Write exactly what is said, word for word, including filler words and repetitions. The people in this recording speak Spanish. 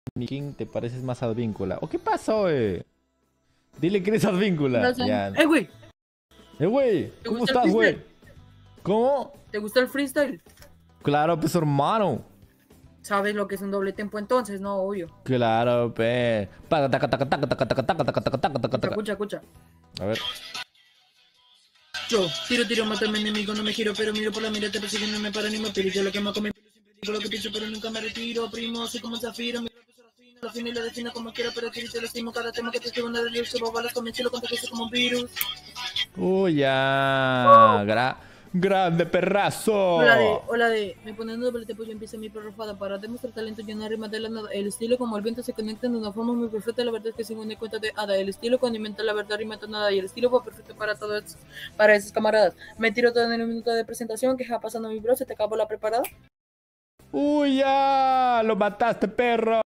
King, te pareces más a Advíncula. ¿O qué pasó, eh? Dile que eres Advíncula. Ya. ¡Eh, güey! Eh, güey, ¿Te ¿cómo gusta el estás, güey? freestyle? ¿Cómo? ¿Te gusta el freestyle? Claro, pues hermano. ¿Sabes lo que es un doble tempo entonces? No, obvio. Claro, pe. Paga, taca, taca, taca, taca, taca, taca, taca, taca, taca, taca, Escucha, taca. escucha, escucha. A ver. Yo tiro, tiro, mato a mi enemigo, no me giro, pero miro por la mira, te persigue, no me para ni me piro. Yo lo que me come, siempre digo lo que pienso, pero nunca me retiro. Primo, soy como un zafiro, mi rap es la fina, lo fino y lo defino como quiero, pero quiero y te lo estimo. Cada tema que te escribo, una relieve, subo balas, comienzo y lo contagio como un virus. Uy, ya. Gra- grande O la de, perrazo. o la de, me poniendo doble tempo, yo empiezo mi prorrofada para demostrar talento, yo no rima de la nada. El estilo como el viento se conectan de una forma muy perfecta, la verdad es que sin una cuenta de hada. El estilo condimenta la verdad rima nada y el estilo fue perfecto para todos, para esos camaradas. Me tiro todo en un minuto de presentación, que está pasando mi bro, se te acabó la preparada. Uy, ya. Lo mataste, perro.